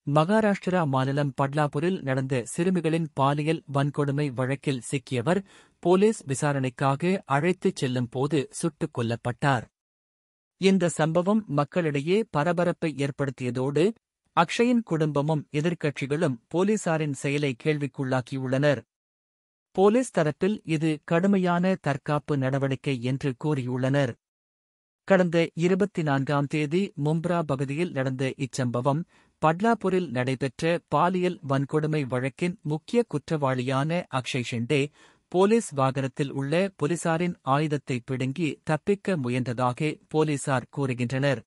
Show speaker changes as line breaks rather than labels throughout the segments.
மகாராஷ்டிரா மாநிலம் பட்லாபுரில் நடந்த சிறுமிகளின் பாலியல் வன்கொடுமை வழக்கில் சிக்கியவர் போலீஸ் விசாரணைக்காக அழைத்துச் செல்லும் போது சுட்டுக் கொல்லப்பட்டார். இந்த சம்பவம் மக்களிடையே பரபரப்பை ஏற்படுத்தியதோடு அக்ஷயின் குடும்பமும் எதிர்க்கட்சிகளும் போலீசாரின் செயலை கேள்விக்குள்ளாக்கியுள்ளனர். போலீஸ் தரப்பில் இது கடுமையான தற்காப்பு நடவடிக்கை என்று கூறியுள்ளனர். கடந்த 24ஆம் தேதி மும்ப்ரா பகுதியில் நடந்த இச்சம்பவம் பட்லாபுரில் நடைபெற்ற பாலியல் வன்கொடுமை வழக்கின் முக்கிய குற்றவாளியான அக்ஷய் ஷிண்டே போலீஸ் வாகனத்தில் உள்ள போலீசாரின் ஆயுதத்தை பிடுங்கி தப்பிக்க முயன்றதாக போலீசார் கூறுகின்றனர்.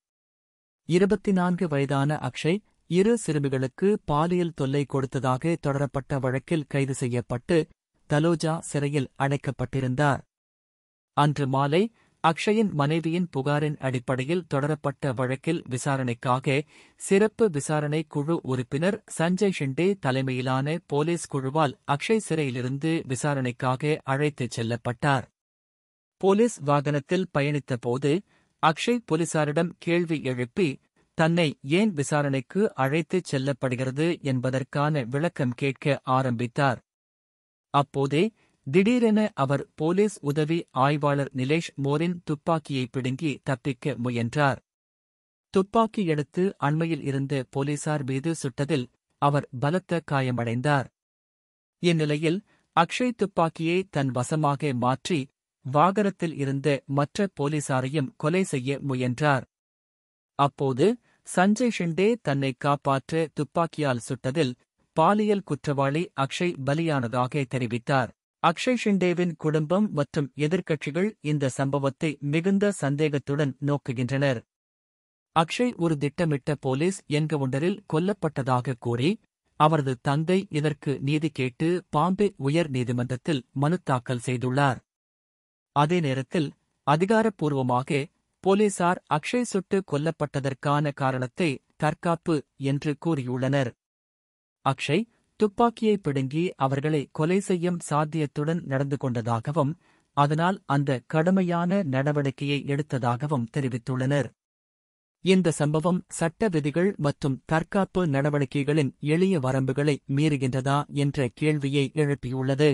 24 வயதான அக்ஷய் 2 சிறுமிகளுக்கு பாலியல் தொல்லை கொடுத்ததாக தொடரப்பட்ட வழக்கில் கைது செய்யப்பட்டு தலோஜா சிறையில் அடைக்கப்பட்டிருந்தார். அன்று மாலை அக்ஷயின் மனைவியின் புகாரின் அடிப்படையில் தொடரப்பட்ட வழக்கில் விசாரணைக்காக சிறப்பு விசாரணை குழு உறுப்பினர் சஞ்சய் ஷிண்டே தலைமையிலான போலீஸ் குழுவால் அக்ஷய் சிறையிலிருந்து விசாரணைக்காக அழைத்துச் செல்லப்பட்டார். போலீஸ் வாகனத்தில் பயணித்தபோது அக்ஷய் போலீசாரிடம் கேள்வி எழுப்பி தன்னை ஏன் விசாரணைக்கு அழைத்துச் செல்லப்படுகிறது என்பதற்கான விளக்கம் கேட்க ஆரம்பித்தார். அப்போதே திடீரென அவர் போலீஸ் உதவி ஆய்வாளர் நிலேஷ் மோரின் துப்பாக்கியை பிடுங்கி தப்பிக்க முயன்றார். துப்பாக்கி எடுத்து அண்மையில் இருந்த போலீசார் மீது சுட்டதில் அவர் பலத்த காயமடைந்தார். இந்நிலையில் அக்ஷய் துப்பாக்கியை தன் வசமாக மாற்றி வாகனத்தில் இருந்த மற்ற போலீசாரையும் கொலை செய்ய முயன்றார். அப்போது சஞ்சய் ஷிண்டே தன்னை காப்பாற்ற துப்பாக்கியால் சுட்டதில் பாலியல் குற்றவாளி அக்ஷய் பலியானதாக தெரிவித்தார். அக்ஷய் ஷிண்டேவின் குடும்பம் மற்றும் எதிர்க்கட்சிகள் இந்த சம்பவத்தை மிகுந்த சந்தேகத்துடன் நோக்குகின்றனர். அக்ஷய் ஒரு திட்டமிட்ட போலீஸ் என்கவுண்டரில் கொல்லப்பட்டதாக கூறி அவரது தந்தை இதற்கு நீதி கேட்டு பாம்பே உயர் நீதிமன்றத்தில் மனு தாக்கல் செய்துள்ளார். அதே நேரத்தில் அதிகாரப்பூர்வமாக போலீசார் அக்ஷய் சுட்டு கொல்லப்பட்டதற்கான காரணத்தை தற்காப்பு என்று கூறியுள்ளனர். அக்ஷய் துப்பாக்கியை பிடுங்கி அவர்களை கொலை செய்யும் சாத்தியத்துடன் நடந்து கொண்டதாகவும் அதனால் அந்த கடுமையான நடவடிக்கையை எடுத்ததாகவும் தெரிவித்துள்ளனர். இந்த சம்பவம் சட்ட விதிகள் மற்றும் தற்காப்பு நடவடிக்கைகளின் எளிய வரம்புகளை மீறுகின்றதா என்ற கேள்வியை எழுப்பியுள்ளது.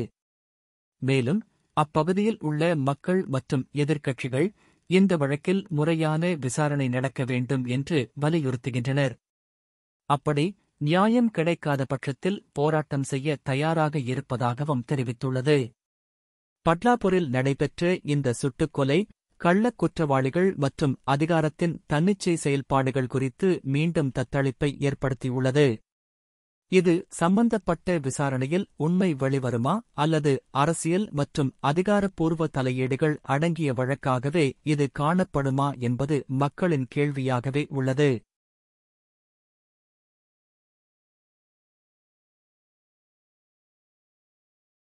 மேலும் அப்பகுதியில் உள்ள மக்கள் மற்றும் எதிர்க்கட்சிகள் இந்த வழக்கில் முறையான விசாரணை நடக்க வேண்டும் என்று வலியுறுத்துகின்றனர். அப்படி நியாயம் கிடைக்காத பட்சத்தில் போராட்டம் செய்ய தயாராக இருப்பதாகவும் தெரிவித்துள்ளது. பட்லாபுரில் நடைபெற்ற இந்த சுட்டுக்கொலை கள்ளக் குற்றவாளிகள் மற்றும் அதிகாரத்தின் தன்னிச்சை செயல்பாடுகள் குறித்து மீண்டும் தத்தளிப்பை ஏற்படுத்தியுள்ளது. இது சம்பந்தப்பட்ட விசாரணையில் உண்மை வெளிவருமா அல்லது அரசியல் மற்றும் அதிகாரப்பூர்வ தலையீடுகள் அடங்கிய வழக்காகவே இது காணப்படுமா என்பது மக்களின் கேள்வியாகவே உள்ளது.